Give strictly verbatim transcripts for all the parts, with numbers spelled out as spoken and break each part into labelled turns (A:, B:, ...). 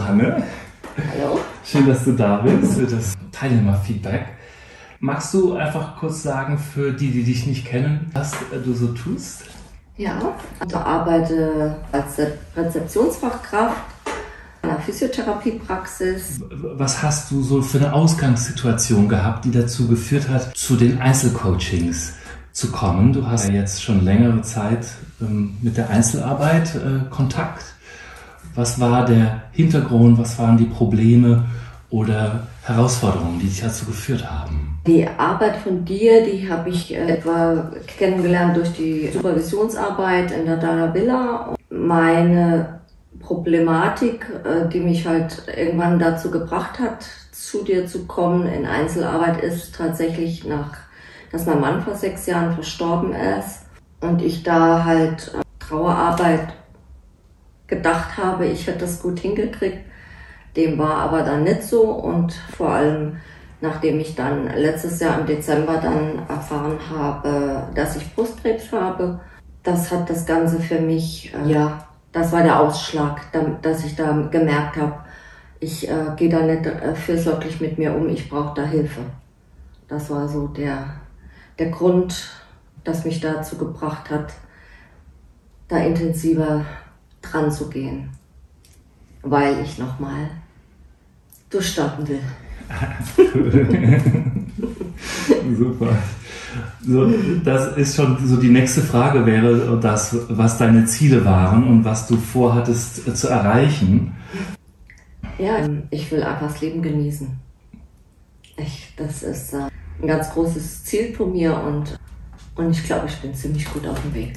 A: Hanne.
B: Hallo.
A: Schön, dass du da bist für das Teilnehmerfeedback. Magst du einfach kurz sagen, für die, die dich nicht kennen, was du so tust?
B: Ja, ich arbeite als Rezeptionsfachkraft in einer Physiotherapiepraxis.
A: Was hast du so für eine Ausgangssituation gehabt, die dazu geführt hat, zu den Einzelcoachings zu kommen? Du hast ja jetzt schon längere Zeit ähm, mit der Einzelarbeit äh, Kontakt. Was war der Hintergrund, was waren die Probleme oder Herausforderungen, die dich dazu geführt haben?
B: Die Arbeit von dir, die habe ich äh, etwa kennengelernt durch die Supervisionsarbeit in der Dalla Villa. Meine Problematik, äh, die mich halt irgendwann dazu gebracht hat, zu dir zu kommen in Einzelarbeit, ist tatsächlich nach, dass mein Mann vor sechs Jahren verstorben ist und ich da halt äh, Trauerarbeit gedacht habe, ich hätte das gut hingekriegt. Dem war aber dann nicht so und vor allem nachdem ich dann letztes Jahr im Dezember dann erfahren habe, dass ich Brustkrebs habe, das hat das Ganze für mich, äh, ja, das war der Ausschlag, dass ich da gemerkt habe, ich äh, gehe da nicht äh, fürsorglich mit mir um, ich brauche da Hilfe. Das war so der, der Grund, das mich dazu gebracht hat, da intensiver dran zu gehen, weil ich nochmal durchstarten will.
A: Super. So, das ist schon so die nächste Frage wäre das, was deine Ziele waren und was du vorhattest zu erreichen.
B: Ja, ich will einfach das Leben genießen. Ich, das ist äh, ein ganz großes Ziel von mir und, und ich glaube, ich bin ziemlich gut auf dem Weg.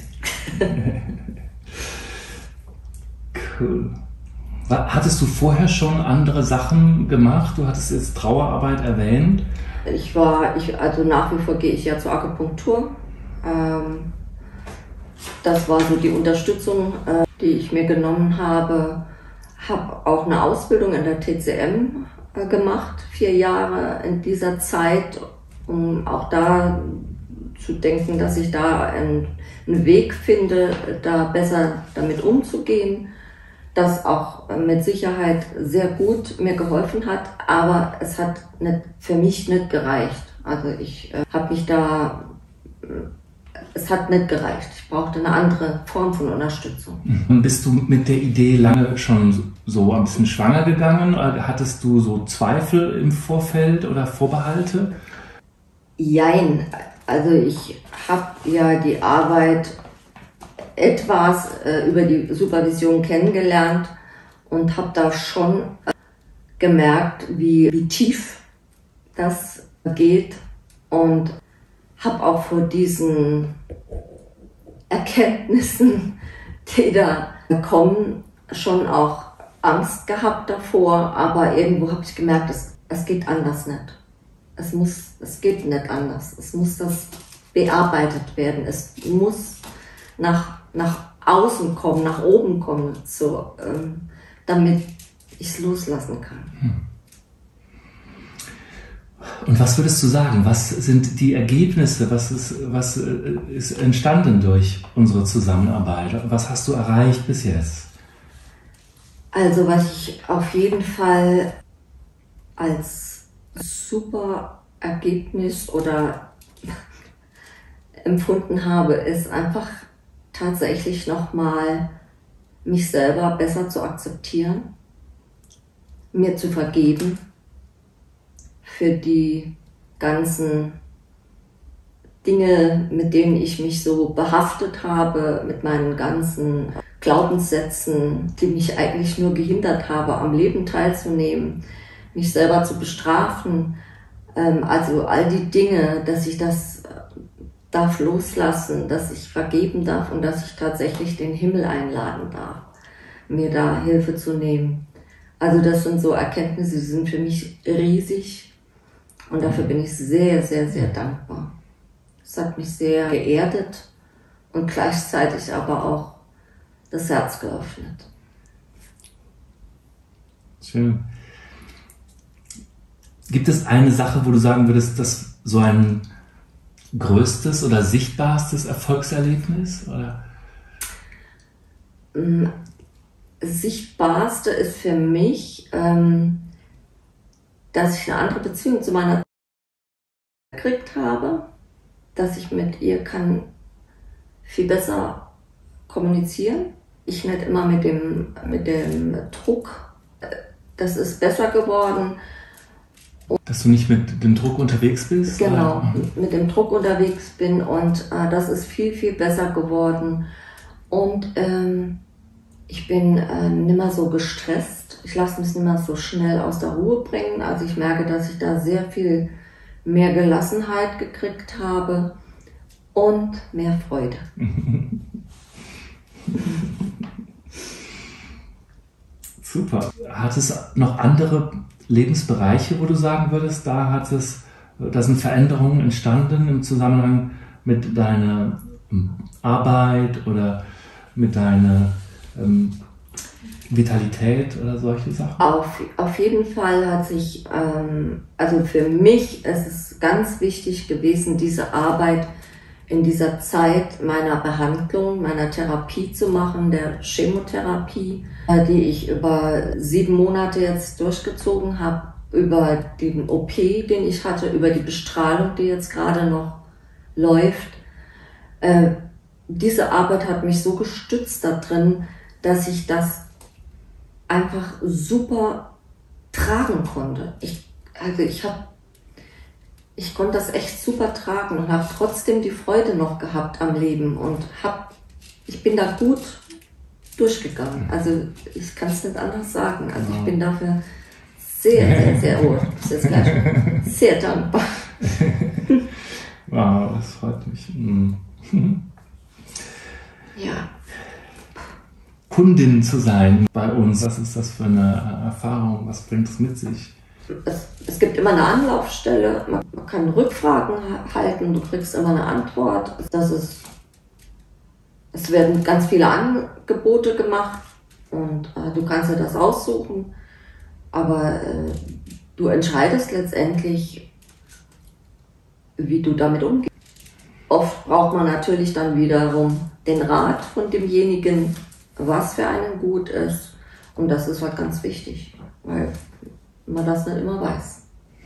A: Cool. Hattest du vorher schon andere Sachen gemacht? Du hattest jetzt Trauerarbeit erwähnt.
B: Ich war, ich, also nach wie vor gehe ich ja zur Akupunktur. Ähm, das war so die Unterstützung, äh, die ich mir genommen habe. Habe auch eine Ausbildung in der T C M äh, gemacht, vier Jahre in dieser Zeit, um auch da zu denken, dass ich da einen, einen Weg finde, da besser damit umzugehen. Das auch mit Sicherheit sehr gut mir geholfen hat, aber es hat nicht, für mich nicht gereicht. Also ich äh, habe mich da, äh, es hat nicht gereicht. Ich brauchte eine andere Form von Unterstützung.
A: Und bist du mit der Idee lange schon so ein bisschen schwanger gegangen? Oder hattest du so Zweifel im Vorfeld oder Vorbehalte?
B: Jein, also ich habe ja die Arbeit etwas äh, über die Supervision kennengelernt und habe da schon äh, gemerkt, wie, wie tief das geht und habe auch vor diesen Erkenntnissen, die da kommen, schon auch Angst gehabt davor, aber irgendwo habe ich gemerkt, es, es geht anders nicht. Es muss, es geht nicht anders. Es muss das bearbeitet werden. Es muss nach nach außen kommen, nach oben kommen, so, ähm, damit ich es loslassen kann.
A: Und was würdest du sagen? Was sind die Ergebnisse? Was ist, was ist entstanden durch unsere Zusammenarbeit? Was hast du erreicht bis jetzt?
B: Also was ich auf jeden Fall als super Ergebnis oder empfunden habe, ist einfach tatsächlich nochmal mich selber besser zu akzeptieren, mir zu vergeben für die ganzen Dinge, mit denen ich mich so behaftet habe, mit meinen ganzen Glaubenssätzen, die mich eigentlich nur gehindert haben, am Leben teilzunehmen, mich selber zu bestrafen, also all die Dinge, dass ich das darf loslassen, dass ich vergeben darf und dass ich tatsächlich den Himmel einladen darf, mir da Hilfe zu nehmen. Also das sind so Erkenntnisse, die sind für mich riesig und dafür bin ich sehr, sehr, sehr dankbar. Es hat mich sehr geerdet und gleichzeitig aber auch das Herz geöffnet.
A: Schön. Gibt es eine Sache, wo du sagen würdest, dass so ein größtes oder sichtbarstes Erfolgserlebnis? Oder?
B: Sichtbarste ist für mich ähm, dass ich eine andere Beziehung zu meiner gekriegt habe, dass ich mit ihr kann viel besser kommunizieren. Ich nicht immer mit dem, mit dem Druck, das ist besser geworden.
A: Dass du nicht mit dem Druck unterwegs bist?
B: Genau,
A: oder?
B: mit dem Druck unterwegs bin und äh, das ist viel, viel besser geworden. Und ähm, ich bin äh, nicht mehr so gestresst. Ich lasse mich nicht mehr so schnell aus der Ruhe bringen. Also ich merke, dass ich da sehr viel mehr Gelassenheit gekriegt habe und mehr Freude.
A: Super. Hat es noch andere Lebensbereiche, wo du sagen würdest, da hat es, da sind Veränderungen entstanden im Zusammenhang mit deiner Arbeit oder mit deiner ähm, Vitalität oder solche Sachen?
B: Auf, auf jeden Fall hat sich, ähm, also für mich ist es ganz wichtig gewesen, diese Arbeit in dieser Zeit meiner Behandlung, meiner Therapie zu machen, der Chemotherapie, die ich über sieben Monate jetzt durchgezogen habe, über den O P, den ich hatte, über die Bestrahlung, die jetzt gerade noch läuft. Äh, diese Arbeit hat mich so gestützt da drin, dass ich das einfach super tragen konnte. Ich, also ich habe Ich konnte das echt super tragen und habe trotzdem die Freude noch gehabt am Leben und hab, ich bin da gut durchgegangen. Also ich kann es nicht anders sagen. Also ich bin dafür sehr, sehr, sehr, oh, das ist jetzt gleich, sehr dankbar.
A: Wow, das freut mich.
B: Ja.
A: Kundin zu sein bei uns, was ist das für eine Erfahrung? Was bringt es mit sich?
B: Es, es gibt immer eine Anlaufstelle, man, man kann Rückfragen halten, du kriegst immer eine Antwort. Das ist, es werden ganz viele Angebote gemacht und äh, du kannst dir das aussuchen, aber äh, du entscheidest letztendlich, wie du damit umgehst. Oft braucht man natürlich dann wiederum den Rat von demjenigen, was für einen gut ist, und das ist halt ganz wichtig, weil man das nicht immer weiß.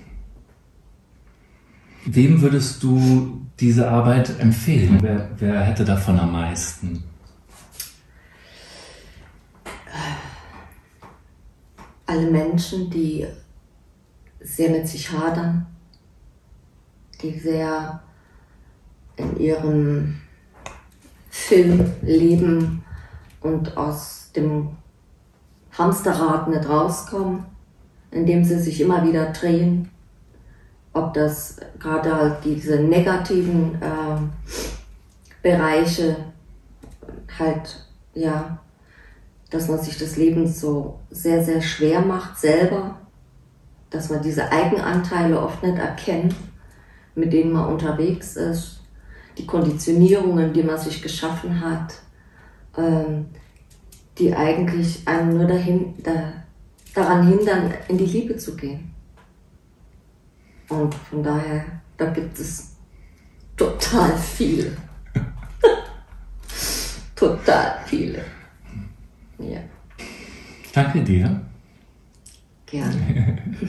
A: Wem würdest du diese Arbeit empfehlen? Wer, wer hätte davon am meisten?
B: Alle Menschen, die sehr mit sich hadern, die sehr in ihrem Film leben und aus dem Hamsterrad nicht rauskommen, indem sie sich immer wieder drehen, ob das gerade halt diese negativen äh, Bereiche halt, ja, dass man sich das Leben so sehr, sehr schwer macht selber, dass man diese Eigenanteile oft nicht erkennt, mit denen man unterwegs ist, die Konditionierungen, die man sich geschaffen hat, ähm, die eigentlich einen nur dahin, da, daran hindern, in die Liebe zu gehen. Und von daher, da gibt es total viele. Total viele. Ja.
A: Danke dir.
B: Gerne.